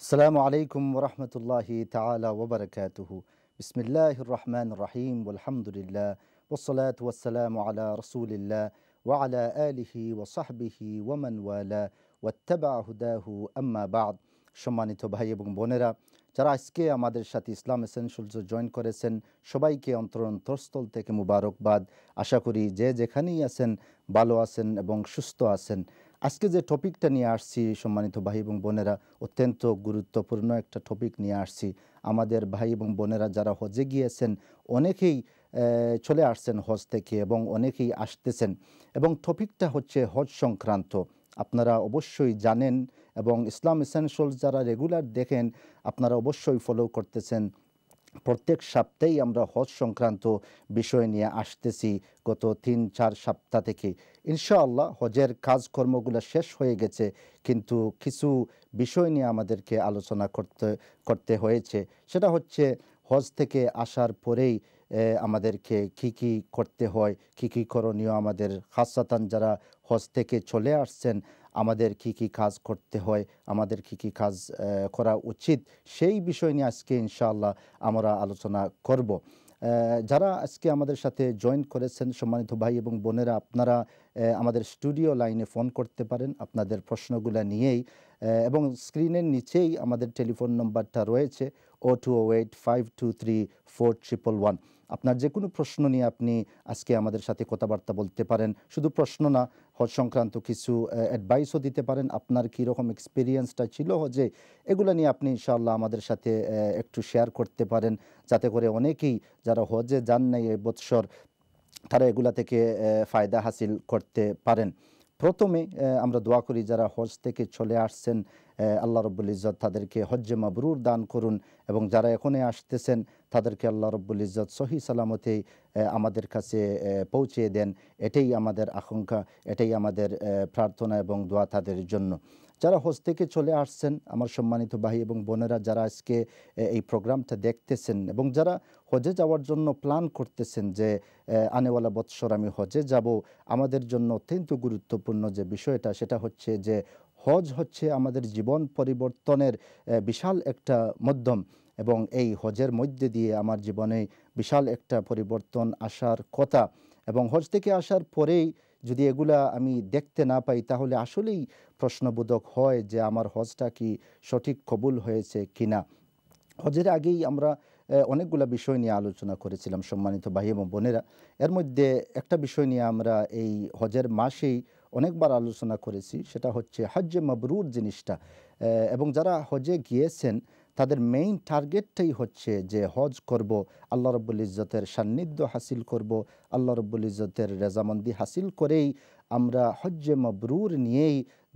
আসসালামু আলাইকুম ওরহমতুল্লাহি তাআলা ওয়া বারাকাতুহু। বিসমিল্লাহির রহমানির রহিম আলহামদুলিল্লাহ ওয়াসসালাতু ওয়াসসালামু আলা রাসূলিল্লাহ ওয়া আলা আলিহি ওয়া সাহবিহি ওয়া মান ওয়ালা ওয়াত্তাবা হুদাহু আম্মা বা'দ। সম্মানিত ভাই এবং বোনেরা, যারা আজকে আমাদের সাথে ইসলাম এসেনশিয়ালস জয়েন করেছেন, সবাইকে অন্তরস্থল থেকে মুবারকবাদ। আশা করি যে যেখানেই আছেন ভালো আছেন এবং সুস্থ আছেন। আজকে যে টপিকটা নিয়ে আসছি সম্মানিত ভাই এবং বোনেরা, অত্যন্ত গুরুত্বপূর্ণ একটা টপিক নিয়ে আসছি। আমাদের ভাই এবং বোনেরা যারা হজে গিয়েছেন, অনেকেই চলে আসছেন হজ থেকে এবং অনেকেই আসতেছেন, এবং টপিকটা হচ্ছে হজ সংক্রান্ত। আপনারা অবশ্যই জানেন এবং ইসলাম এসেনশিয়ালস যারা রেগুলার দেখেন, আপনারা অবশ্যই ফলো করতেছেন। প্রত্যেক সপ্তাহেই আমরা হজ সংক্রান্ত বিষয় নিয়ে আসতেছি গত ৩-৪ সপ্তাহ থেকে। ইনশাআল্লাহ হজের কাজকর্মগুলো শেষ হয়ে গেছে, কিন্তু কিছু বিষয় নিয়ে আমাদেরকে আলোচনা করতে হয়েছে। সেটা হচ্ছে হজ থেকে আসার পরেই আমাদেরকে কি করতে হয়, কি করণীয় আমাদের, খাসসাতান যারা হজ থেকে চলে আসছেন, আমাদের কি কাজ করতে হয়, আমাদের কি কাজ করা উচিত, সেই বিষয় নিয়ে আজকে ইনশাআল্লাহ আমরা আলোচনা করব। যারা আজকে আমাদের সাথে জয়েন করেছেন সম্মানিত ভাই এবং বোনেরা, আপনারা আমাদের স্টুডিও লাইনে ফোন করতে পারেন আপনাদের প্রশ্নগুলো নিয়েই, এবং স্ক্রিনের নিচেই আমাদের টেলিফোন নম্বরটা রয়েছে 0208523411। আপনার যে কোনো প্রশ্ন নিয়ে আপনি আজকে আমাদের সাথে কথাবার্তা বলতে পারেন। শুধু প্রশ্ন না, হজ সংক্রান্ত কিছু অ্যাডভাইসও দিতে পারেন। আপনার কীরকম এক্সপিরিয়েন্সটা ছিল হজে, এগুলো নিয়ে আপনি ইনশাআল্লাহ আমাদের সাথে একটু শেয়ার করতে পারেন, যাতে করে অনেকেই যারা হজে যান নাই এই বৎসর, তারা এগুলা থেকে ফায়দা হাসিল করতে পারেন। প্রথমে আমরা দোয়া করি যারা হজ থেকে চলে আসছেন, আল্লাহ রব্বুল ইজ্জত তাদেরকে হজ্জে মাবরুর দান করুন, এবং যারা এখনই আসতেছেন তাদেরকে আল্লাহ রব্বুল ইজ্জত সহি সালামতে আমাদের কাছে পৌঁছে দেন। এটাই আমাদের আকাঙ্ক্ষা, এটাই আমাদের প্রার্থনা এবং দোয়া তাদের জন্য। যারা হজ থেকে চলে আসছেন, আমার সম্মানিত ভাই এবং বোনেরা, যারা আজকে এই প্রোগ্রামটা দেখতেছেন এবং যারা হজে যাওয়ার জন্য প্ল্যান করতেছেন যে আনেওয়ালা বৎসর আমি হজে যাব, আমাদের জন্য অত্যন্ত গুরুত্বপূর্ণ যে বিষয়টা, সেটা হচ্ছে যে হজ হচ্ছে আমাদের জীবন পরিবর্তনের বিশাল একটা মাধ্যম, এবং এই হজের মধ্যে দিয়ে আমার জীবনে বিশাল একটা পরিবর্তন আসার কথা। এবং হজ থেকে আসার পরেই যদি এগুলা আমি দেখতে না পাই, তাহলে আসলেই প্রশ্নবোধক হয় যে আমার হজটা কি সঠিক কবুল হয়েছে কিনা। হজের আগেই আমরা অনেকগুলা বিষয় নিয়ে আলোচনা করেছিলাম সম্মানিত ভাই এবং বোনেরা। এর মধ্যে একটা বিষয় নিয়ে আমরা এই হজের মাসেই অনেকবার আলোচনা করেছি, সেটা হচ্ছে হজ্জে মাবরুর জিনিসটা। এবং যারা হজে গিয়েছেন তাদের মেইন টার্গেটটাই হচ্ছে যে হজ করব, আল্লাহ রব্বুল ইজ্জতের সান্নিধ্য হাসিল করব, আল্লাহ রব্বুল ইজ্জতের রেজামন্দি হাসিল করেই আমরা হজ্জে মাবরুর নিয়েই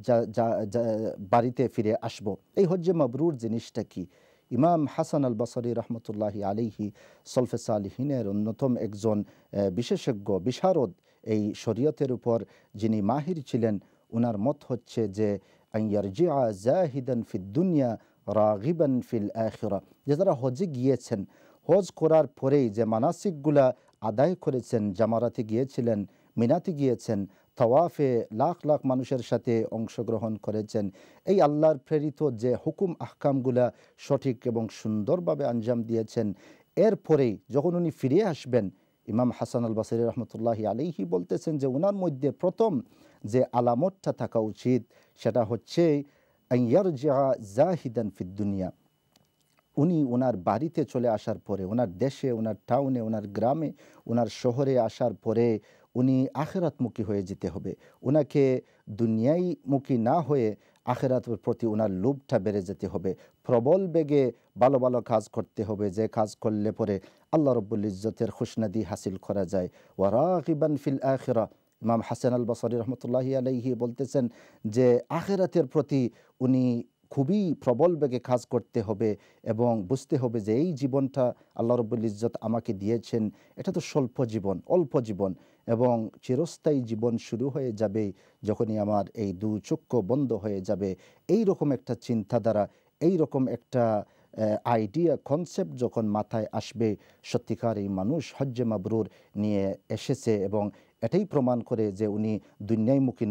বাড়িতে ফিরে আসব। এই হজ্জে মাবরুর জিনিসটা কি? ইমাম হাসান আল বসরি রহমতুল্লাহি আলাইহি সলফে সালিহিনের অন্যতম একজন বিশেষজ্ঞ, বিশারদ, এই শরীয়তের উপর যিনি মাহির ছিলেন, উনার মত হচ্ছে যে আইয়ারজিআ জাহিদান ফিদ দুনিয়া রাগিবান ফিল আখিরা, যে যারা হজে গিয়েছেন, হজ করার পরেই যে মানাসিকগুলা আদায় করেছেন, জামারাতে গিয়েছিলেন, মিনাতে গিয়েছেন, তওয়াফে লাখ লাখ মানুষের সাথে অংশগ্রহণ করেছেন, এই আল্লাহর প্রেরিত যে হুকুম আহকামগুলা সঠিক এবং সুন্দরভাবে আঞ্জাম দিয়েছেন, এরপরেই যখন উনি ফিরে আসবেন, ইমাম হাসান আল বসরি রহমতুল্লাহি আলাইহি বলতেছেন যে ওনার মধ্যে প্রথম যে আলামতটা থাকা উচিত, সেটা হচ্ছে আইয়ারজিআ জাহিদান ফিদ দুনিয়া। উনি ওনার বাড়িতে চলে আসার পরে, ওনার দেশে, ওনার টাউনে, ওনার গ্রামে, ওনার শহরে আসার পরে উনি আখেরাতমুখী হয়ে যেতে হবে। ওনাকে দুনিয়াইমুখী না হয়ে আখেরাতের প্রতি ওনার লোভটা বেড়ে যেতে হবে। প্রবল বেগে ভালো ভালো কাজ করতে হবে, যে কাজ করলে পরে আল্লাহ রব্বুল ইজ্জতের খুশনাদি হাসিল করা যায়। ওয়া রাগিবান ফিল আখিরা, ইমাম হাসান আল বসরি রহমতুল্লাহি আলাইহি বলতেছেন যে আখেরাতের প্রতি উনি খুবই প্রবল বেগে কাজ করতে হবে, এবং বুঝতে হবে যে এই জীবনটা আল্লাহ রব্বুল ইজ্জত আমাকে দিয়েছেন, এটা তো স্বল্প জীবন, অল্প জীবন, এবং চিরস্থায়ী জীবন শুরু হয়ে যাবে যখনই আমার এই দু চক্ষু বন্ধ হয়ে যাবে। এই রকম একটা চিন্তাধারা, এই রকম একটা আইডিয়া, কনসেপ্ট যখন মাথায় আসবে, সত্যিকার এই মানুষ হজ্জে মাবরুর নিয়ে এসেছে, এবং এটাই প্রমাণ করে যে উনি দুনিয়াইমুখী নন,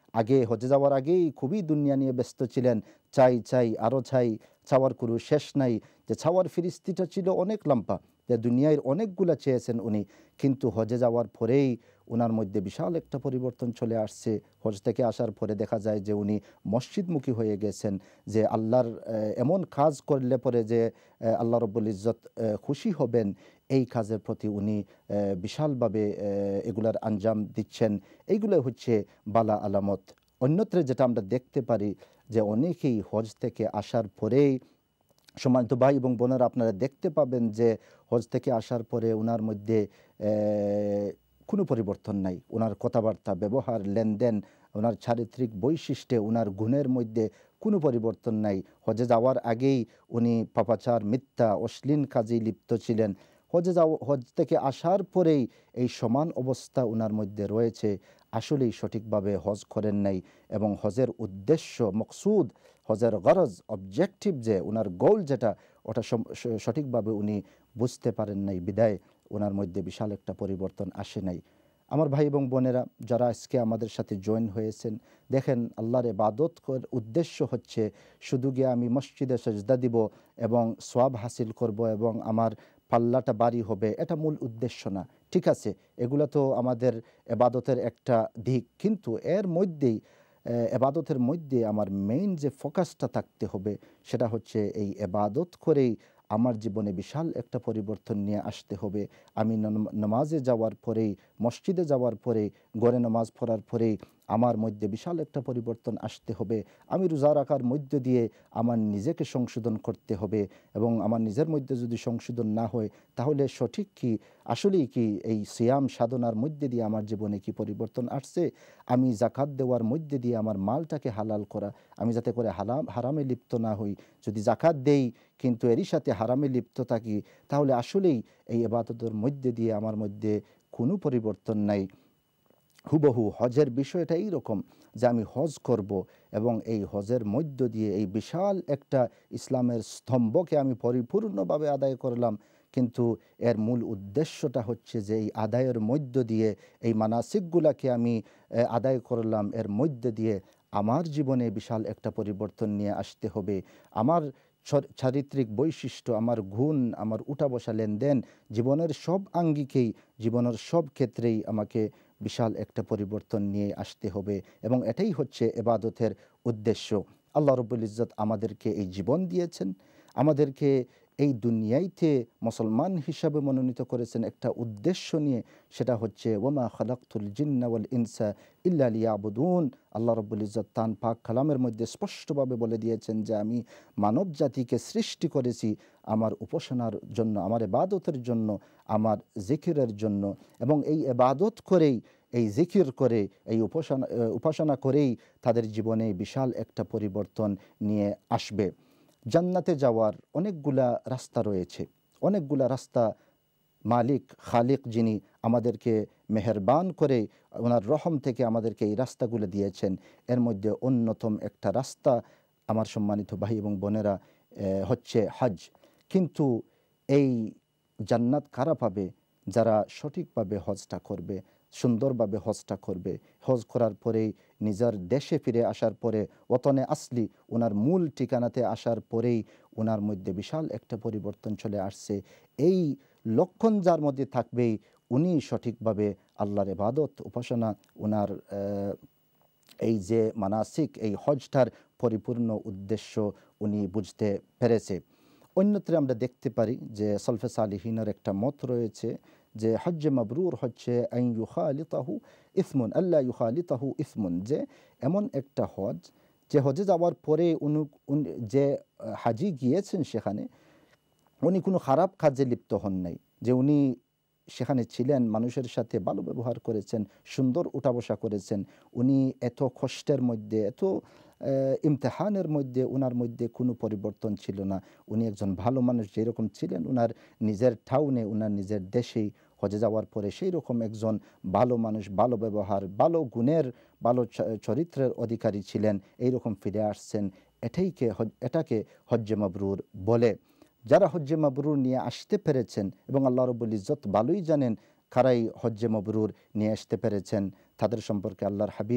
আগে হজে যাওয়ার আগেই খুবই দুনিয়া নিয়ে ব্যস্ত ছিলেন, চাই চাই আরও চাই, চাওয়ার কোনো শেষ নাই। যে চাওয়ার ফিরিস্তিটা ছিল অনেক লম্বা, যে দুনিয়ায় অনেকগুলা চেয়েছেন উনি, কিন্তু হজে যাওয়ার পরেই ওনার মধ্যে বিশাল একটা পরিবর্তন চলে আসছে। হজ থেকে আসার পরে দেখা যায় যে উনি মসজিদমুখী হয়ে গেছেন, যে আল্লাহর এমন কাজ করলে পরে যে আল্লাহ রব্বুল ইজ্জত খুশি হবেন, এই কাজের প্রতি উনি বিশালভাবে এগুলার আঞ্জাম দিচ্ছেন। এইগুলো হচ্ছে বালা আলামত। অন্যত্রে যেটা আমরা দেখতে পারি যে অনেকেই হজ থেকে আসার পরেই, সম্মানিত ভাই এবং বোনেরা, আপনারা দেখতে পাবেন যে হজ থেকে আসার পরে ওনার মধ্যে কোনো পরিবর্তন নাই। ওনার কথাবার্তা, ব্যবহার, লেনদেন, ওনার চারিত্রিক বৈশিষ্ট্যে, ওনার গুণের মধ্যে কোনো পরিবর্তন নাই। হজে যাওয়ার আগেই উনি পাপাচার, মিথ্যা, অশ্লীল কাজে লিপ্ত ছিলেন। হজ থেকে আসার পরেই এই সমান অবস্থা ওনার মধ্যে রয়েছে। আসলেই সঠিকভাবে হজ করেন নাই, এবং হজের উদ্দেশ্য, মকসুদ, হজের গরজ, অবজেক্টিভ, যে ওনার গোল যেটা, ওটা সঠিকভাবে উনি বুঝতে পারেন নাই, বিদায় ওনার মধ্যে বিশাল একটা পরিবর্তন আসে নাই। আমার ভাই এবং বোনেরা, যারা আজকে আমাদের সাথে জয়েন হয়েছেন, দেখেন আল্লাহর ইবাদত উদ্দেশ্য হচ্ছে শুধু গিয়ে আমি মসজিদে সেজদা দিব এবং সওয়াব হাসিল করব এবং আমার পাল্লাটা বাড়ি হবে, এটা মূল উদ্দেশ্য না। ঠিক আছে, এগুলো তো আমাদের ইবাদতের একটা দিক, কিন্তু এর মধ্যেই এবাদতের মধ্যে আমার মেইন যে ফোকাসটা থাকতে হবে, সেটা হচ্ছে এই এবাদত করেই আমার জীবনে বিশাল একটা পরিবর্তন নিয়ে আসতে হবে। আমি নামাজে যাওয়ার পরেই, মসজিদে যাওয়ার পরেই, ঘরে নামাজ পড়ার পরেই আমার মধ্যে বিশাল একটা পরিবর্তন আসতে হবে। আমি রোজা রাখার মধ্য দিয়ে আমার নিজেকে সংশোধন করতে হবে, এবং আমার নিজের মধ্যে যদি সংশোধন না হয়, তাহলে সঠিক কি, আসলেই কি এই সিয়াম সাধনার মধ্যে দিয়ে আমার জীবনে কি পরিবর্তন আসছে? আমি জাকাত দেওয়ার মধ্যে দিয়ে আমার মালটাকে হালাল করা, আমি যাতে করে হারামে লিপ্ত না হই। যদি জাকাত দেই কিন্তু এরই সাথে হারামে লিপ্ত থাকি, তাহলে আসলেই এই ইবাদতের মধ্যে দিয়ে আমার মধ্যে কোনো পরিবর্তন নাই। হুবহু হজের বিষয়টা এইরকম, যে আমি হজ করব এবং এই হজের মধ্য দিয়ে এই বিশাল একটা ইসলামের স্তম্ভকে আমি পরিপূর্ণভাবে আদায় করলাম, কিন্তু এর মূল উদ্দেশ্যটা হচ্ছে যে এই আদায়ের মধ্য দিয়ে, এই মানাসিকগুলাকে আমি আদায় করলাম, এর মধ্য দিয়ে আমার জীবনে বিশাল একটা পরিবর্তন নিয়ে আসতে হবে। আমার চারিত্রিক বৈশিষ্ট্য, আমার গুণ, আমার উঠা বসা, লেনদেন, জীবনের সব আঙ্গিকেই, জীবনের সব ক্ষেত্রেই আমাকে বিশাল একটা পরিবর্তন নিয়ে আসতে হবে, এবং এটাই হচ্ছে এবাদতের উদ্দেশ্য। আল্লাহ রব্বুল ইজ্জত আমাদেরকে এই জীবন দিয়েছেন, আমাদেরকে এই দুনিয়াইতে মুসলমান হিসাবে মনোনীত করেছেন একটা উদ্দেশ্য নিয়ে, সেটা হচ্ছে ওমা খালাকতুল জিন্না ওয়াল ইনসা ইল্লা লিয়াবুদুন। আল্লাহ রব্বুল ইজ্জত তান পাক কালামের মধ্যে স্পষ্টভাবে বলে দিয়েছেন যে আমি মানব জাতিকে সৃষ্টি করেছি আমার উপাসনার জন্য, আমার ইবাদতের জন্য, আমার জিকিরের জন্য, এবং এই ইবাদত করেই, এই জিকির করে, এই উপাসনা করেই তাদের জীবনে বিশাল একটা পরিবর্তন নিয়ে আসবে। জান্নাতে যাওয়ার অনেকগুলা রাস্তা রয়েছে, অনেকগুলা রাস্তা মালিক, খালিক, যিনি আমাদেরকে মেহেরবান করে ওনার রহম থেকে আমাদেরকে এই রাস্তাগুলো দিয়েছেন, এর মধ্যে অন্যতম একটা রাস্তা, আমার সম্মানিত ভাই এবং বোনেরা, হচ্ছে হজ। কিন্তু এই জান্নাত কারা পাবে? যারা সঠিকভাবে হজটা করবে, সুন্দরভাবে হজটা করবে। হজ করার পরেই নিজের দেশে ফিরে আসার পরে, ওতনে আসলি, ওনার মূল ঠিকানাতে আসার পরেই ওনার মধ্যে বিশাল একটা পরিবর্তন চলে আসছে। এই লক্ষণ যার মধ্যে থাকবেই, উনি সঠিকভাবে আল্লাহর ইবাদত, উপাসনা, ওনার এই যে মানাসিক, এই হজটার পরিপূর্ণ উদ্দেশ্য উনি বুঝতে পেরেছে। অন্যত্রে আমরা দেখতে পারি যে সলফে সালিহিনের একটা মত রয়েছে যে হজ্জে মাবরুর হচ্ছে আন ইউখালিতাহু ইসমুন আল্লাহ ইউখালিতাহু ইসমুন, যে এমন একটা হজ, যে হজে যাওয়ার পরে যে হাজি গিয়েছেন সেখানে, উনি কোনো খারাপ কাজে লিপ্ত হন নাই, যে উনি সেখানে ছিলেন, মানুষের সাথে ভালো ব্যবহার করেছেন, সুন্দর উঠা বসা করেছেন, উনি এত কষ্টের মধ্যে, এত ইমতেহানের মধ্যে ওনার মধ্যে কোনো পরিবর্তন ছিল না। উনি একজন ভালো মানুষ যেরকম ছিলেন ওনার নিজের টাউনে, ওনার নিজের দেশেই, হজে যাওয়ার পরে সেই রকম একজন ভালো মানুষ, ভালো ব্যবহার, ভালো গুণের, ভালো চরিত্রের অধিকারী ছিলেন, এইরকম ফিরে আসছেন। এটাকে হজ্জে মাবরুর বলে। যারা হজ্জে মাবরুর নিয়ে আসতে পেরেছেন, এবং আল্লাহ রব্বুল ইজ্জত ভালোই জানেন কারাই হজ্জে মাবরুর নিয়ে আসতে পেরেছেন, তাদের সম্পর্কে আল্লাহর হাবিব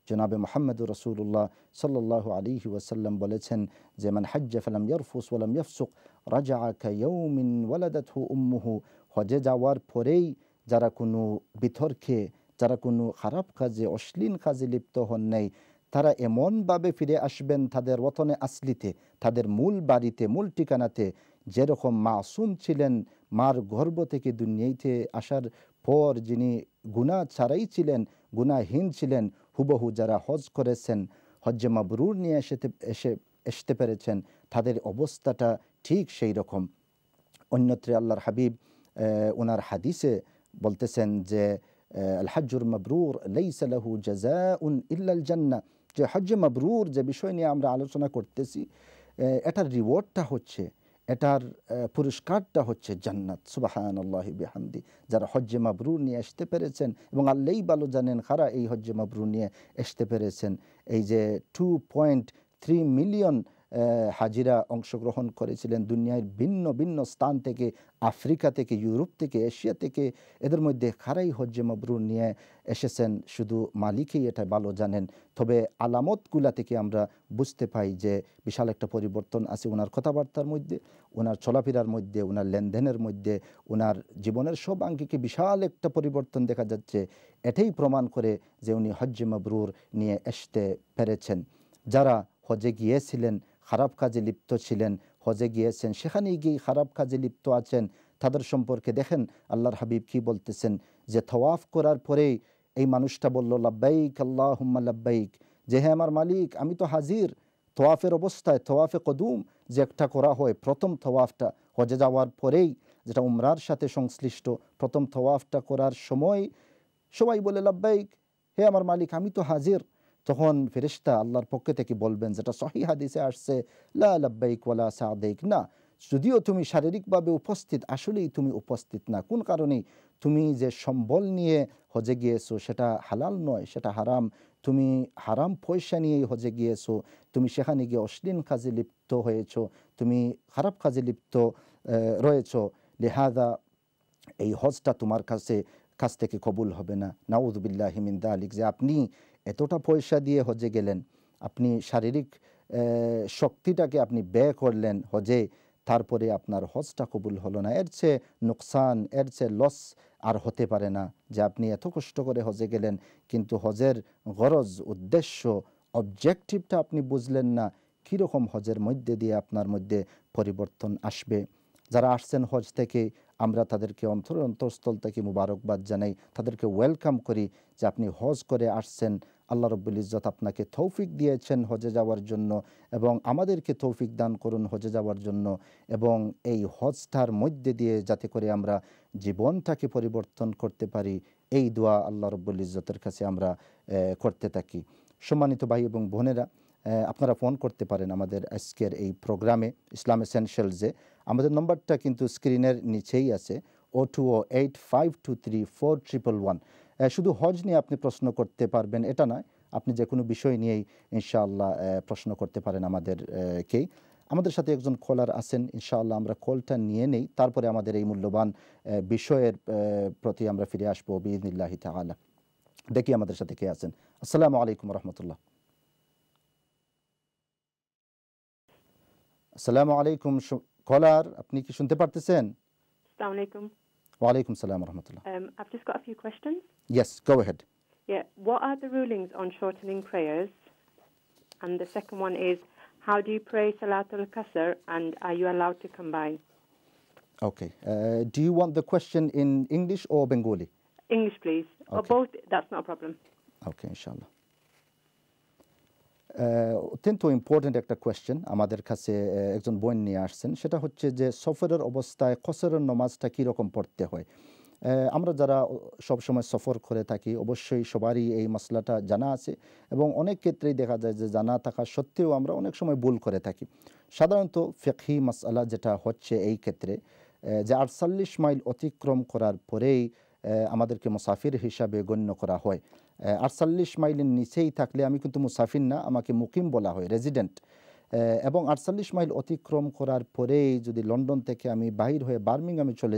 জনাবে মুহাম্মদুর রাসূলুল্লাহ সাল্লাল্লাহু আলাইহি ওয়াসাল্লাম বলেছেন যে মান হাজ্জা ফালাম ইয়ারফুস ওয়ালাম ইয়াফসুক রাজাআ কায়াউমিন ওয়ালাদাতহু উম্মুহু। হজে যাওয়ার পরেই যারা কোনো বিতর্কে, যারা কোনো খারাপ কাজে, অশ্লীল কাজে লিপ্ত হন নাই, তারা এমনভাবে ফিরে আসবেন তাদের ওতনে আসলিতে, তাদের মূল বাড়িতে, মূল ঠিকানাতে, যেরকম মাসুম ছিলেন মার গর্ভ থেকে দুনিয়াতে আসার পর, যিনি গুনাহ ছাড়াই ছিলেন, গুনাহীন ছিলেন, হুবহু যারা হজ করেছেন, হজ্জে মাবরুর নিয়ে আসতে পেরেছেন, তাদের অবস্থাটা ঠিক সেই রকম। অন্যত্রে আল্লাহর হাবিব ওনার হাদিসে বলতেছেন যে আল হাজ্জুর মাবরুর লাইসা লাহু জাযাউন ইল্লাল জান্নাহ, যে হজ্জে মাবরুর যে বিষয় নিয়ে আমরা আলোচনা করতেছি, এটার রিওয়ার্ডটা হচ্ছে, এটার পুরস্কারটা হচ্ছে জান্নাত। সুবহানাল্লাহি বিহামদি। যারা হজ্জে মাবরুর নিয়ে আসতে পেরেছেন, এবং আল্লাহই ভালো জানেন কারা এই হজ্জে মাবরুর নিয়ে আসতে পেরেছেন। এই যে 2.3 মিলিয়ন হাজিরা অংশগ্রহণ করেছিলেন দুনিয়ার ভিন্ন ভিন্ন স্থান থেকে, আফ্রিকা থেকে, ইউরোপ থেকে, এশিয়া থেকে, এদের মধ্যে কারাই হজ্জে মাবরুর নিয়ে এসেছেন শুধু মালিকই এটা ভালো জানেন। তবে আলামতগুলা থেকে আমরা বুঝতে পাই যে বিশাল একটা পরিবর্তন আছে ওনার কথাবার্তার মধ্যে, ওনার চলাফেরার মধ্যে, ওনার লেনদেনের মধ্যে, ওনার জীবনের সব আঙ্গিকে বিশাল একটা পরিবর্তন দেখা যাচ্ছে। এটাই প্রমাণ করে যে উনি হজ্জে মাবরুর নিয়ে আসতে পেরেছেন। যারা হজে গিয়েছিলেন, খারাপ কাজে লিপ্ত ছিলেন, হজে গিয়েছেন, সেখানে গিয়ে খারাপ কাজে লিপ্ত আছেন, তাদের সম্পর্কে দেখেন আল্লাহর হাবিব কি বলতেছেন যে তওয়াফ করার পরেই এই মানুষটা বলল লাব্বাইক আল্লাহুম্মা লাব্বাইক, যে হ্যাঁ আমার মালিক আমি তো হাজির। তওয়াফের অবস্থায়, তওয়াফে কদুম যে একটা করা হয়, প্রথম তওয়াফটা হজে যাওয়ার পরেই, যেটা উমরার সাথে সংশ্লিষ্ট, প্রথম তওয়াফটা করার সময় সবাই বলে লাব্বাইক, হে আমার মালিক আমি তো হাজির। তখন ফেরেশতা আল্লাহর পক্ষ থেকে বলবেন, যেটা সহিহ হাদিসে আসছে, লা লাব্বাইক ওয়ালা সাদেক, না, যদিও তুমি শারীরিকভাবে উপস্থিত, আসলেই তুমি উপস্থিত না। কোন কারণে? তুমি যে সম্বল নিয়ে হজে গিয়েছো সেটা হালাল নয়, সেটা হারাম। তুমি হারাম পয়সা নিয়েই হজে গিয়েছো, তুমি সেখানে গিয়ে অশ্লীল কাজে লিপ্ত হয়েছো, তুমি খারাপ কাজে লিপ্ত রয়েছো। লিহাদা এই হজটা তোমার কাছ থেকে কবুল হবে না। নাউযু বিল্লাহি মিন যালিক। যে আপনি এতটা পয়সা দিয়ে হজে গেলেন, আপনি শারীরিক শক্তিটাকে আপনি ব্যয় করলেন হজে, তারপরে আপনার হজটা কবুল হলো না। এর চেয়ে নোকসান, এর চেয়ে লস আর হতে পারে না, যে আপনি এত কষ্ট করে হজে গেলেন কিন্তু হজের গরজ, উদ্দেশ্য, অবজেক্টিভটা আপনি বুঝলেন না। কীরকম হজের মধ্যে দিয়ে আপনার মধ্যে পরিবর্তন আসবে। যারা আসছেন হজ থেকে, আমরা তাদেরকে অন্তরস্থল থেকে মুবারকবাদ জানাই, তাদেরকে ওয়েলকাম করি যে আপনি হজ করে আসছেন। আল্লাহ রব্বুল ইজ্জত আপনাকে তৌফিক দিয়েছেন হজে যাওয়ার জন্য, এবং আমাদেরকে তৌফিক দান করুন হজে যাওয়ার জন্য, এবং এই হজটার মধ্যে দিয়ে যাতে করে আমরা জীবনটাকে পরিবর্তন করতে পারি, এই দোয়া আল্লাহ রব্বুল ইজ্জতের কাছে আমরা করতে থাকি। সম্মানিত ভাই এবং বোনেরা, আপনারা ফোন করতে পারেন আমাদের আজকের এই প্রোগ্রামে ইসলাম এসেনশিয়ালসে। আমাদের নম্বরটা কিন্তু স্ক্রিনের নিচেই আছে, 0208523411। শুধু হজ নিয়ে আপনি প্রশ্ন করতে পারবেন এটা নয়, আপনি যে কোনো বিষয় নিয়েই ইনশাআল্লাহ প্রশ্ন করতে পারেন আমাদেরকেই। আমাদের সাথে একজন কলার আছেন, ইনশাআল্লাহ আমরা কলটা নিয়ে নেই, তারপরে আমাদের এই মূল্যবান বিষয়ের প্রতি আমরা ফিরে আসবো বিইজনিল্লাহি তাআলা। দেখি আমাদের সাথে কে আছেন। আসসালামু আলাইকুম রহমতুল্লাহ। আসসালামু আলাইকুম কলার, আপনি কি শুনতে পারতেছেন? Assalamu alaikum. ওয়ালাইকুম সালাম রহমতুল্লাহ। I've just got a few questions. Yes, go ahead. Yeah. What are the rulings on shortening prayers? And the second one is, how do you pray Salatul Qasr, and are you allowed to combine? Okay. Do you want the question in English or Bengali? English, please. Or Okay. both, that's not a problem. Okay, inshallah. অত্যন্ত important একটা question আমাদের কাছে একজন বোন নিয়ে আসছেন। সেটা হচ্ছে যে সফরের অবস্থায় কসরের নামাজটা কীরকম পড়তে হয়। আমরা যারা সবসময় সফর করে থাকি, অবশ্যই সবারই এই মসলাটা জানা আছে, এবং অনেক ক্ষেত্রেই দেখা যায় যে জানা থাকা সত্ত্বেও আমরা অনেক সময় ভুল করে থাকি। সাধারণত ফিকহি মাসআলা যেটা হচ্ছে এই ক্ষেত্রে, যে 48 মাইল অতিক্রম করার পরেই আমাদেরকে মুসাফির হিসাবে গণ্য করা হয়। 48 মাইলের নিচেই থাকলে আমি কিন্তু মুসাফির না, আমাকে মুকিম বলা হয়, রেজিডেন্ট। এবং 48 মাইল অতিক্রম করার পরেই যদি লন্ডন থেকে আমি বাহির হয়ে বার্মিংহামে চলে যাই,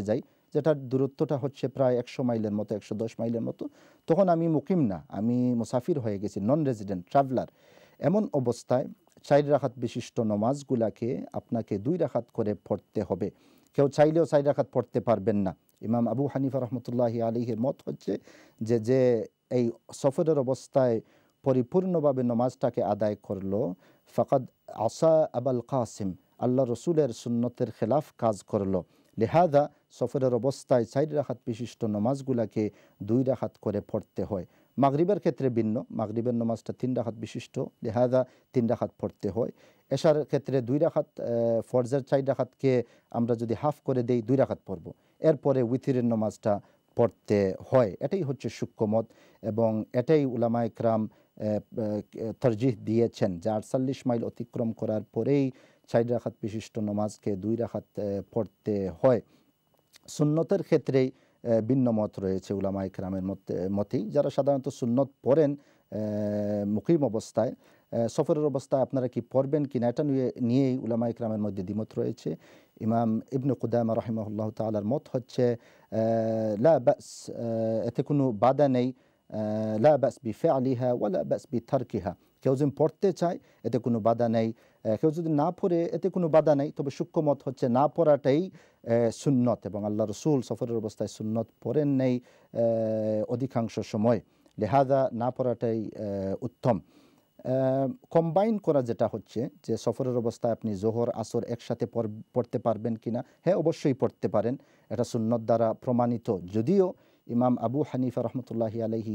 যেটার দূরত্বটা হচ্ছে প্রায় 100 মাইলের মতো, 110 মাইলের মতো, তখন আমি মুকিম না, আমি মুসাফির হয়ে গেছি, নন রেজিডেন্ট ট্রাভেলার। এমন অবস্থায় 4 রাকাত বিশিষ্ট নমাজগুলাকে আপনাকে 2 রাকাত করে পড়তে হবে। কেউ চাইলেও 4 রাকাত পড়তে পারবেন না। ইমাম আবু হানিফা রহমতুল্লাহি আলাইহির মত হচ্ছে যে এই সফরের অবস্থায় পরিপূর্ণভাবে নমাজটাকে আদায় করলো, ফাকাদ আসা আবাল কাসিম, আল্লাহ রসুলের সুন্নতের খেলাফ কাজ করলো। লিহাদা সফরের অবস্থায় 4 রাকাত বিশিষ্ট নমাজগুলাকে 2 রাকাত করে পড়তে হয়। মাগরিবের ক্ষেত্রে ভিন্ন, মাগরিবের নমাজটা 3 রাকাত বিশিষ্ট, লিহাদা 3 রাকাত পড়তে হয়। এশার ক্ষেত্রে 2 রাকাত, ফরজের 4 রাকাতকে আমরা যদি হাফ করে দেই 2 রাকাত পড়ব, এরপরে উইথিরের নমাজটা পড়তে হয়। এটাই হচ্ছে সূক্ষ্মমত এবং এটাই উলামায়ে কেরাম তরজিহ দিয়েছেন যে 48 মাইল অতিক্রম করার পরেই 4 রাকাত বিশিষ্ট নমাজকে 2 রাকাত পড়তে হয়। সুন্নতের ক্ষেত্রেই ভিন্ন মত রয়েছে উলামায়ে কেরামের মতেই। যারা সাধারণত সুন্নত পড়েন মুকিম অবস্থায়, সফরের অবস্থায় আপনারা কি পড়বেন কিনা এটা নিয়েই উলামায়ে কেরামের মধ্যে দ্বিমত রয়েছে। ইমাম ইবনে কুদামা রাহিমাহুল্লাহ তাআলার মত হচ্ছে লা বাস, এতে কোনো বাধা নেই, লা বাস বিফালিহা ওয়ালা বাস বিতারকিহা। কেউ যদি পড়তে চায় এতে কোনো বাধা নেই, কেউ যদি না পড়ে এতে কোনো বাধা নেই। তবে সূক্ষ্মমত হচ্ছে না পড়াটাই সুন্নত, এবং আল্লাহ রসুল সফরের অবস্থায় সুন্নত পড়েন নেই অধিকাংশ সময়, লিহাদা না পড়াটাই উত্তম। কম্বাইন করা যেটা হচ্ছে যে সফরের অবস্থায় আপনি জোহর আসর একসাথে পড়তে পারবেন কিনা, হ্যাঁ অবশ্যই পড়তে পারেন, এটা সুন্নত দ্বারা প্রমাণিত। যদিও ইমাম আবু হানিফা রহমতুল্লাহি আলাইহি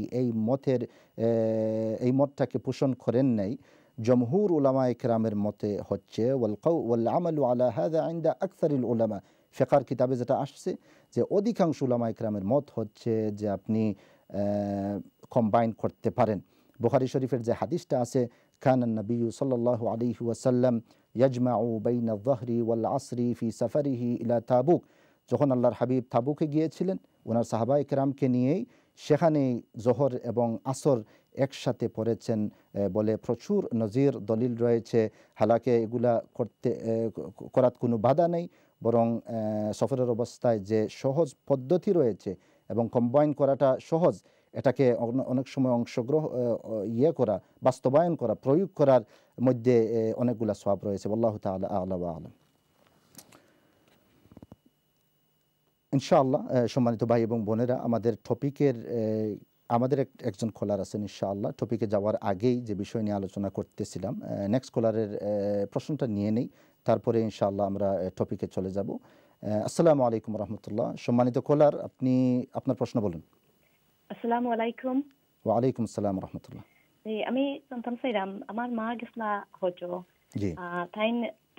এই মতটাকে পোষণ করেন নাই। জমহুর উলামায়ে কেরামের মতে হচ্ছে ওয়াল আমালু আলা হাযা ইনদা আকসারিল উলামা, ফিকহের কিতাবে যেটা আসছে যে অধিকাংশ উলামায়ে কেরামের মত হচ্ছে যে আপনি কম্বাইন করতে পারেন। বুখারী শরীফের যে হাদিসটা আছে, কানান নবী সাল্লাল্লাহু আলাইহি ওয়াসাল্লাম ইয়াজমাউ বাইনা আয-যহরি ওয়াল আসরি ফি সাফারিহি ইলা তাবুক, যখন আল্লাহর হাবিব তাবুকে গিয়েছিলেন ওনার সাহাবায়ে কেরামকে নিয়েই সেখানেই জোহর এবং আসর একসাথে পড়েছেন বলে প্রচুর নজির দলিল রয়েছে। হালাকে এগুলা করার কোনো বাধা নেই, বরং সফরের অবস্থায় যে সহজ পদ্ধতি রয়েছে এবং কম্বাইন করাটা সহজ, এটাকে অনেক সময় করা, বাস্তবায়ন করা, প্রয়োগ করার মধ্যে অনেকগুলা সওয়াব রয়েছে। আল্লাহু তাআলা আ'লা ওয়া আ'লাম। ইনশাআল্লাহ সম্মানিত ভাই এবং বোনেরা, আমাদের একজন কলার আছেন। ইনশাআল্লাহ টপিকে যাওয়ার আগেই যে বিষয় নিয়ে আলোচনা করতেছিলাম, নেক্সট কলারের প্রশ্নটা নিয়ে নেই, তারপরে ইনশাআল্লাহ আমরা টপিকে চলে যাব। আসসালামু আলাইকুম রহমতুল্লাহ। সম্মানিত কলার, আপনি আপনার প্রশ্ন বলুন। আসসালামু আলাইকুম। ওয়ালাইকুম আসসালাম রহমতুল্লাহ। আমি সন্তান সাইরাম, আমার মা গেছলা হজো, জি তাইন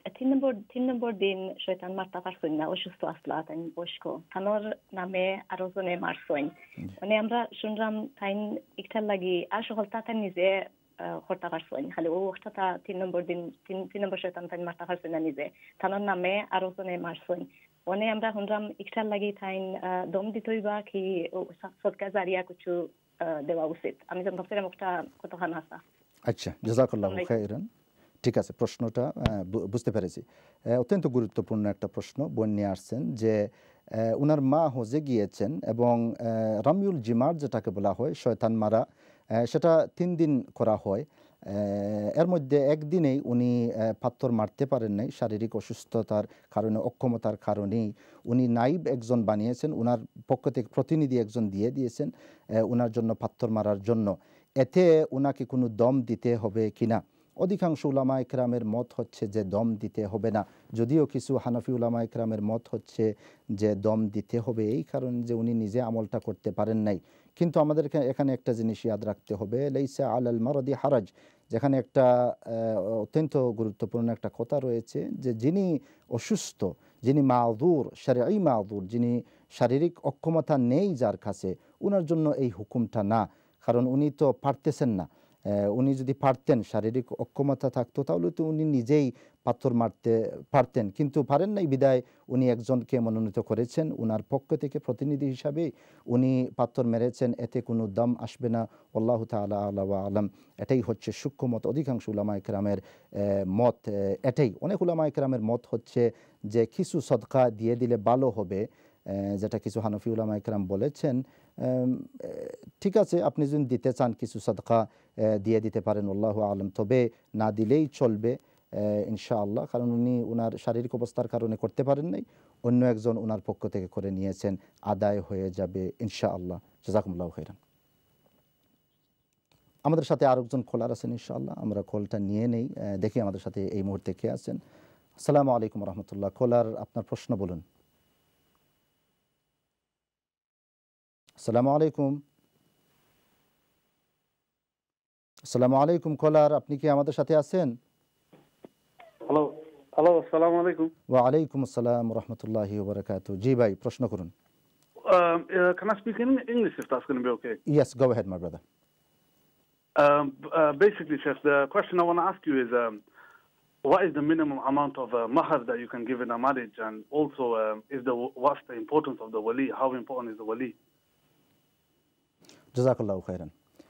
3 নম্বর দিন শয়তান মারতা পারছইন না, অসুস্থ আসলা, তাইন বয়স্ক থানোর নামে আরো জনে মারছইন। মানে আমরা শুনলাম তাইন ইকটার লাগি আর সকলতা তাই নিজে হরতা পারছইন, খালি ও একটা 3 নম্বর দিন 3 নম্বর শয়তান তাইন মারতা পারছইন না নিজে, থানোর নামে আরো জনে মারছইন। মানে আমরা শুনলাম ইকটার লাগি তাইন দম দিতইবা কি সদকা জারিয়া কিছু দেওয়া উচিত। আমি জানতে চাইলাম একটা কতখানা আছে। আচ্ছা, জাযাকাল্লাহু খাইরান। ঠিক আছে, প্রশ্নটা বুঝতে পেরেছি। অত্যন্ত গুরুত্বপূর্ণ একটা প্রশ্ন বোন নিয়ে আসছেন যে উনার মা হজে গিয়েছেন এবং রামিউল জিমার যেটাকে বলা হয় শয়তান মারা, সেটা 3 দিন করা হয়। এর মধ্যে একদিনেই উনি পাথর মারতে পারেন নাই, শারীরিক অসুস্থতার কারণে, অক্ষমতার কারণেই উনি নাইব একজন বানিয়েছেন, উনার পক্ষ থেকে প্রতিনিধি একজন দিয়ে দিয়েছেন উনার জন্য পাথর মারার জন্য। এতে উনাকে কোনো দম দিতে হবে কিনা? অধিকাংশ উলামা ইকরামের মত হচ্ছে যে দম দিতে হবে না, যদিও কিছু হানাফি উলামা ইকরামের মত হচ্ছে যে দম দিতে হবে, এই কারণে যে উনি নিজে আমলটা করতে পারেন নাই। কিন্তু আমাদের এখানে একটা জিনিস ইয়াদ রাখতে হবে, লাইসা আলাল মারাদি হারাজ, যেখানে একটা অত্যন্ত গুরুত্বপূর্ণ একটা কথা রয়েছে যে যিনি অসুস্থ, যিনি মাযুর, শারঈ মাযুর, যিনি শারীরিক অক্ষমতা নেই যার কাছে, উনার জন্য এই হুকুমটা না। কারণ উনি তো পারতেছেন না, উনি যদি পারতেন, শারীরিক অক্ষমতা থাকতো, তাহলে তো উনি নিজেই পাথর মারতে পারতেন, কিন্তু পারেন নাই বিদায় উনি একজনকে মনোনীত করেছেন, উনার পক্ষ থেকে প্রতিনিধি হিসাবে উনি পাথর মেরেছেন, এতে কোনো দাম আসবে না। আল্লাহু তাআলা আ'লা ওয়া আ'লাম। এটাই হচ্ছে সূক্ষ্ম মত, অধিকাংশ উলামা ইকরামের মত এটাই। অনেক উলামা ইকরামের মত হচ্ছে যে কিছু সদকা দিয়ে দিলে ভালো হবে, যেটা কিছু হানফি উলামা ইকরাম বলেছেন, ঠিক আছে আপনি যদি দিতে চান কিছু সাদকা দিয়ে দিতে পারেন, আল্লাহু আলম, তবে না দিলেই চলবে ইনশাআল্লাহ, কারণ উনি ওনার শারীরিক অবস্থার কারণে করতে পারেন নাই, অন্য একজন ওনার পক্ষ থেকে করে নিয়েছেন, আদায় হয়ে যাবে ইনশাআল্লাহ। জাযাকুমুল্লাহু খাইরান। আমাদের সাথে আরেকজন কলার আছেন ইনশাআল্লাহ, আমরা কলটা নিয়ে নেই, দেখি আমাদের সাথে এই মুহূর্তে কে আছেন। আসসালামু আলাইকুম রহমতুল্লাহ। কলার, আপনার প্রশ্ন বলুন। আসসালামু আলাইকুম। আসসালামু আলাইকুম কলার, আপনি কি আমাদের সাথে আছেন? হ্যালো হ্যালো, আসসালামু আলাইকুম। ওয়া আলাইকুম আসসালাম রাহমাতুল্লাহি ওয়া বারাকাতুহু। জি ভাই, প্রশ্ন করুন। Can I speak in English if that's going to be okay? Yes, go ahead my brother. Basically, Chef, the question I want to ask you is, what is the minimum amount of mahar that you can give in a marriage, and also what's the importance of the wali? How important is the wali? Jazakallahu khairan.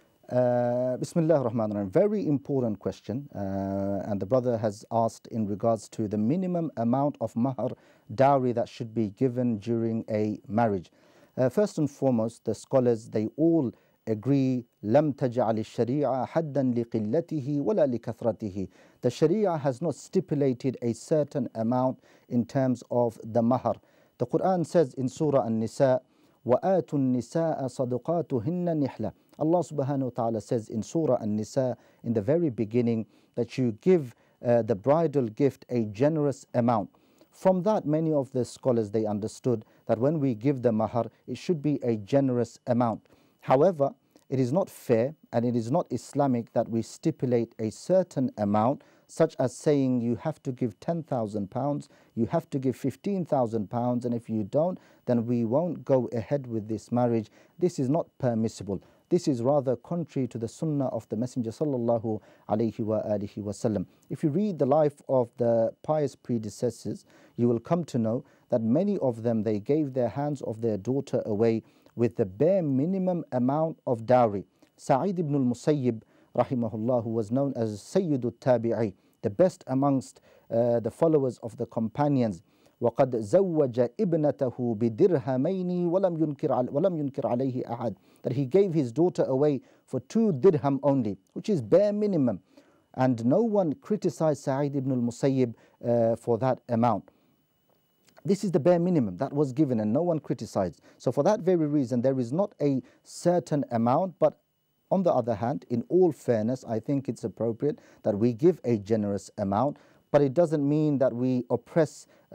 Bismillah ar-Rahman ar-Rahim. Very important question, and the brother has asked in regards to the minimum amount of mahar, dowry, that should be given during a marriage. First and foremost, the scholars, they all agree, لم تجعل الشريعة حدا لقلته ولا لكثرته. The Sharia has not stipulated a certain amount in terms of the mahar. The Quran says in Surah An-Nisa, وَآتُوا النِّسَاءَ صَدُقَاتُهِنَّ نِحْلَةً. Allah subhanahu wa ta'ala says in Surah An-Nisa in the very beginning that you give the bridal gift a generous amount. From that, many of the scholars, they understood that when we give the mahar, it should be a generous amount. However, it is not fair and it is not Islamic that we stipulate a certain amount, such as saying you have to give £10,000, you have to give £15,000, and if you don't, then we won't go ahead with this marriage. This is not permissible. This is rather contrary to the sunnah of the Messenger sallallahu alaihi wa alihi wasallam. If you read the life of the pious predecessors, you will come to know that many of them, they gave their hands of their daughter away with the bare minimum amount of dowry. Sa'id ibn al-Musayyib rahimahullah, who was known as Sayyid al-Tabi'i, the best amongst the followers of the companions, وَقَدْ زَوَّجَ إِبْنَتَهُ بِدِرْهَمَيْنِ وَلَمْ يُنْكِرْ عَلَيْهِ أَحَدٍ, that he gave his daughter away for 2 dirham only, which is bare minimum, and no one criticized Sa'id ibn al-Musayyib for that amount. This is the bare minimum that was given and no one criticized. So for that very reason, there is not a certain amount, but on the other hand, in all fairness, I think it's appropriate that we give a generous amount, but it doesn't mean that we oppress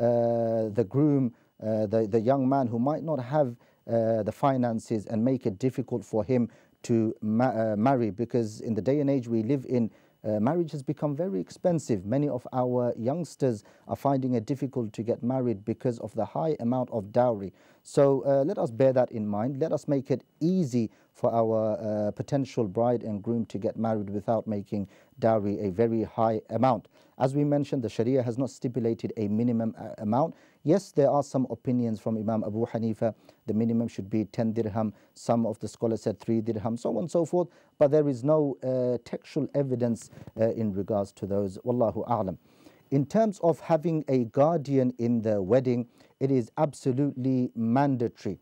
the groom, the young man who might not have the finances, and make it difficult for him to marry, because in the day and age we live in, marriage has become very expensive. Many of our youngsters are finding it difficult to get married because of the high amount of dowry. So let us bear that in mind. Let us make it easy for our potential bride and groom to get married without making dowry a very high amount. As we mentioned, the Sharia has not stipulated a minimum amount. Yes, there are some opinions from Imam Abu Hanifa, the minimum should be 10 dirham. Some of the scholars said 3 dirham, so on and so forth. But there is no textual evidence in regards to those. Wallahu a'lam. In terms of having a guardian in the wedding, it is absolutely mandatory.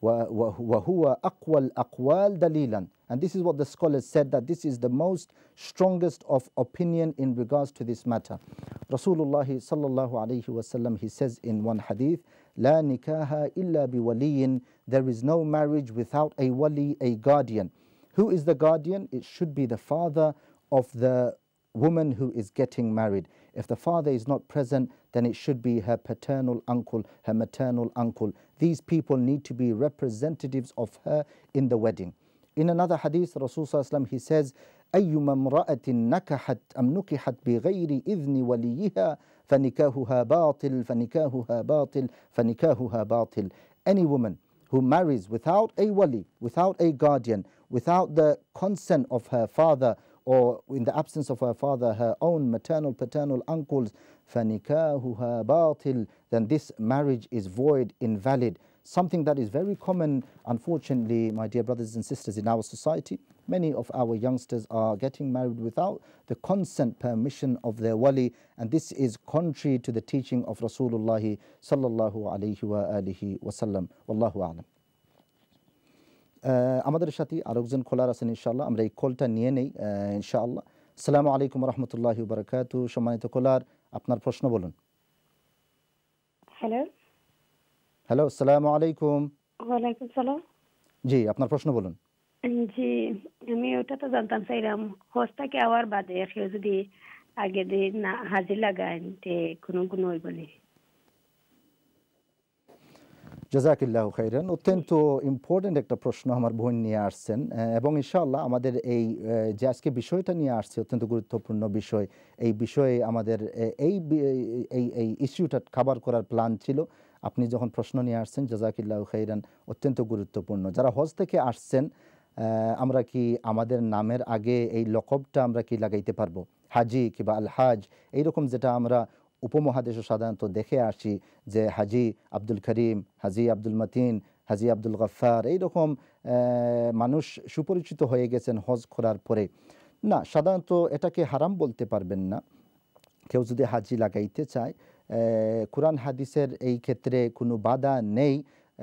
وَهُوَ أَقْوَى الْأَقْوَالِ دَلِيلًا. And this is what the scholars said, that this is the most strongest of opinion in regards to this matter. Rasulullah sallallahu alayhi wasallam, he says in one hadith, لَا نِكَاهَ إِلَّا بِوَلِيٍّ. There is no marriage without a wali, a guardian. Who is the guardian? It should be the father of the woman who is getting married. If the father is not present, then it should be her paternal uncle, her maternal uncle. These people need to be representatives of her in the wedding. In another hadith, Rasulullah, he says, أَيُّمَا امْرَأَةٍ نَكَحَتْ أَمْ نُكِحَتْ بِغَيْرِ إِذْنِ وَلِيِّهَا فَنِكَاهُهَا بَاطِلٌ فَنِكَاهُهَا بَاطِلٌ فَنِكَاهُهَا بَاطِلٌ. Any woman who marries without a wali, without a guardian, without the consent of her father, or in the absence of her father, her own maternal, paternal uncles, فَنِكَاهُهَا بَاطِلٌ, then this marriage is void, invalid. something that is very common, unfortunately, my dear brothers and sisters, in our society. Many of our youngsters are getting married without the consent, permission of their wali, and this is contrary to the teaching of Rasulullah sallallahu alayhi wa alihi wasallam. Wallahu a'lam. আমাদের সাথে আরেকজন কলার আছেন ইনশাআল্লাহ, আমরা এই কলটা নিয়ে নেই ইনশাআল্লাহ। আসসালামু আলাইকুম ওয়া রাহমাতুল্লাহি ওয়া বারাকাতুহু। সম্মানিত কলার, আপনার প্রশ্ন বলুন। হ্যালো। হ্যালো, আসসালামু আলাইকুম। ওয়ালাইকুম সালাম। জি, আপনার প্রশ্ন বলুন। জি, আমি ওটা তো জানতাম চাইলাম, হজ থেকে আওয়ার বাদে কেউ যদি আগে দিন না হাজির লাগান তে কোনো কোনো হইব নি? জাযাকিল্লাহু খাইরান। অত্যন্ত ইম্পর্টেন্ট একটা প্রশ্ন আমার বোন নিয়ে আসছেন, এবং ইনশাআল্লাহ আমাদের এই যে আজকে বিষয়টা নিয়ে আসছে অত্যন্ত গুরুত্বপূর্ণ বিষয়, এই বিষয়ে আমাদের এই এই এই ইস্যুটা কভার করার প্ল্যান ছিল। আপনি যখন প্রশ্ন নিয়ে আসছেন, জাযাকিল্লাহু খাইরান, অত্যন্ত গুরুত্বপূর্ণ। যারা হজ থেকে আসছেন, আমরা কি আমাদের নামের আগে এই লকবটা আমরা কি লাগাইতে পারবো? হাজি কিংবা আল হাজ, এইরকম যেটা আমরা উপমহাদেশে সাধারণত দেখে আসি যে হাজি আব্দুল করিম, হাজি আব্দুল মতিন, হাজি আব্দুল গফফার, এইরকম মানুষ সুপরিচিত হয়ে গেছেন হজ করার পরে। না, সাধারণত এটাকে হারাম বলতে পারবেন না। কেউ যদি হাজি লাগাইতে চায়, কোরআন হাদিসের এই ক্ষেত্রে কোনো বাধা নেই,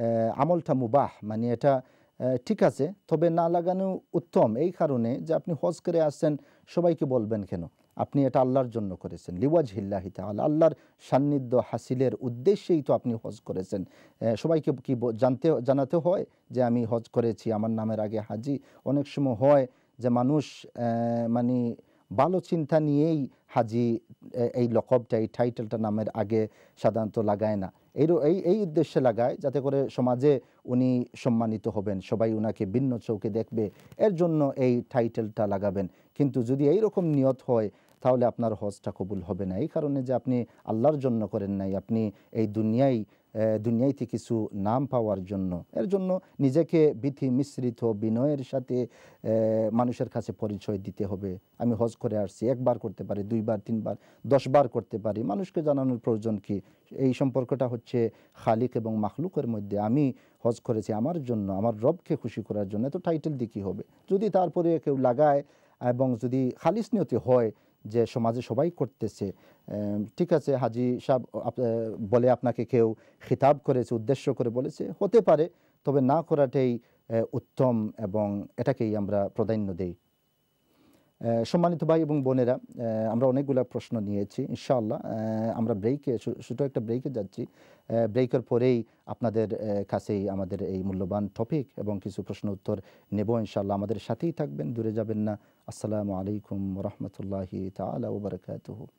আমলটা মুবাহ, মানে এটা ঠিক আছে। তবে না লাগানো উত্তম এই কারণে যে আপনি হজ করে আসছেন, সবাইকে বলবেন কেন? আপনি এটা আল্লাহর জন্য করেছেন, লিওয়াজহিল্লাহি তাআলা, আল্লাহর সান্নিধ্য হাসিলের উদ্দেশ্যেই তো আপনি হজ করেছেন। সবাইকে কি জানাতে হয় যে আমি হজ করেছি, আমার নামের আগে হাজি? অনেক সময় হয় যে মানুষ মানে ভালো চিন্তা নিয়েই হাজি এই লকবটা, এই টাইটেলটা নামের আগে সাধারণত লাগায় না। এই উদ্দেশ্যে লাগায় যাতে করে সমাজে উনি সম্মানিত হবেন, সবাই উনাকে ভিন্ন চোখে দেখবে, এর জন্য এই টাইটেলটা লাগাবেন। কিন্তু যদি এই রকম নিয়ত হয়, তাহলে আপনার হজটা কবুল হবে না। এই কারণে যে আপনি আল্লাহর জন্য করেন নাই, আপনি এই দুনিয়াইতে কিছু নাম পাওয়ার জন্য, এর জন্য নিজেকে বিধি মিশ্রিত বিনয়ের সাথে মানুষের কাছে পরিচয় দিতে হবে। আমি হজ করে আসছি, একবার করতে পারি, 2 বার 3 বার 10 বার করতে পারি, মানুষকে জানানোর প্রয়োজন কি? এই সম্পর্কটা হচ্ছে খালিক এবং মাখলুকের মধ্যে। আমি হজ করেছি আমার জন্য, আমার রবকে খুশি করার জন্য, এত টাইটেল দিয়ে কী হবে? যদি তারপরে কেউ লাগায় এবং যদি খালিস নিয়তে হয় যে সমাজে সবাই করতেছে, ঠিক আছে, হাজি সাহেব বলে আপনাকে কেউ খিতাব করেছে, উদ্দেশ্য করে বলেছে, হতে পারে, তবে না করাটাই উত্তম এবং এটাকেই আমরা প্রাধান্য দেই। সম্মানিত ভাই এবং বোনেরা, আমরা অনেকগুলো প্রশ্ন নিয়েছি। ইনশাআল্লাহ আমরা ছোটো একটা ব্রেকে যাচ্ছি। ব্রেকের পরেই আপনাদের কাছেই আমাদের এই মূল্যবান টপিক এবং কিছু প্রশ্ন উত্তর নেব ইনশাআল্লাহ। আমাদের সাথেই থাকবেন, দূরে যাবেন না। আসসালামু আলাইকুম ওয়া রাহমাতুল্লাহি তাআলা ওয়া বারাকাতুহু।